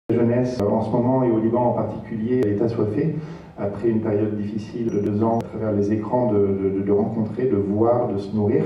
La jeunesse, en ce moment et au Liban en particulier, est assoiffée, après une période difficile de 2 ans, à travers les écrans, de rencontrer, de voir, de se nourrir.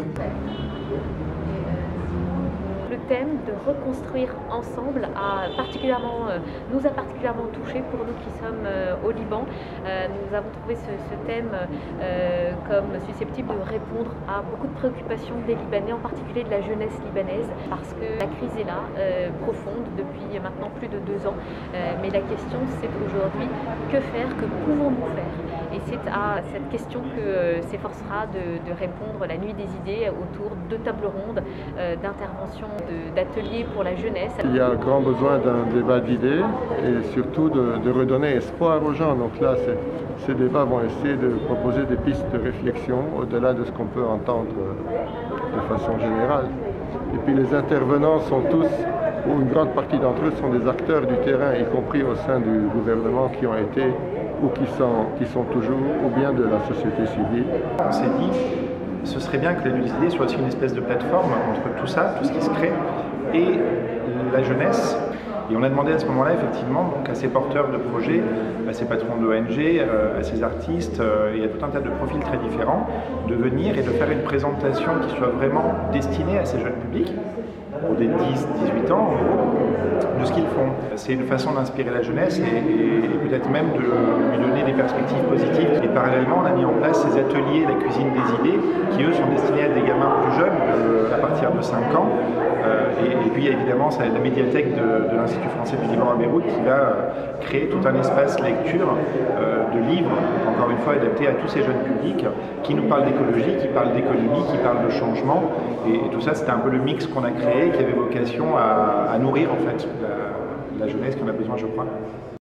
Le thème de reconstruire ensemble nous a particulièrement touchés pour nous qui sommes au Liban. Nous avons trouvé ce thème comme susceptible de répondre à beaucoup de préoccupations des Libanais, en particulier de la jeunesse libanaise, parce que la crise est là, profonde, depuis maintenant plus de 2 ans. Mais la question, c'est aujourd'hui, que faire, que pouvons-nous faire? Et c'est à cette question que s'efforcera de répondre la Nuit des idées autour de tables rondes, d'interventions, d'ateliers pour la jeunesse. Il y a grand besoin d'un débat d'idées et surtout de redonner espoir aux gens. Donc là, ces débats vont essayer de proposer des pistes de réflexion au-delà de ce qu'on peut entendre de façon générale. Et puis les intervenants sont tous, ou une grande partie d'entre eux, sont des acteurs du terrain, y compris au sein du gouvernement, qui ont été ou qui sont toujours, ou bien de la société civile. On s'est dit, ce serait bien que la Nuit des idées soit aussi une espèce de plateforme entre tout ça, tout ce qui se crée, et la jeunesse. Et on a demandé à ce moment-là, effectivement, donc, à ces porteurs de projets, à ces patrons d'ONG, à ces artistes, et à tout un tas de profils très différents, de venir et de faire une présentation qui soit vraiment destinée à ces jeunes publics, pour des 10-18 ans, en gros, de ce qu'ils font. C'est une façon d'inspirer la jeunesse et peut-être même de lui donner des perspectives positives. Et parallèlement, on a mis en place ces ateliers, la cuisine des idées, qui eux sont destinés à des gamins plus jeunes, à partir de 5 ans. Et puis évidemment, c'est la médiathèque de l'Institut français du Liban à Beyrouth qui va créer tout un espace lecture de livres, encore une fois adaptés à tous ces jeunes publics, qui nous parlent d'écologie, qui parlent d'économie, qui parlent de changement. Et tout ça, c'était un peu le mix qu'on a créé, qui avait vocation à nourrir en fait la jeunesse qui en a besoin, je crois.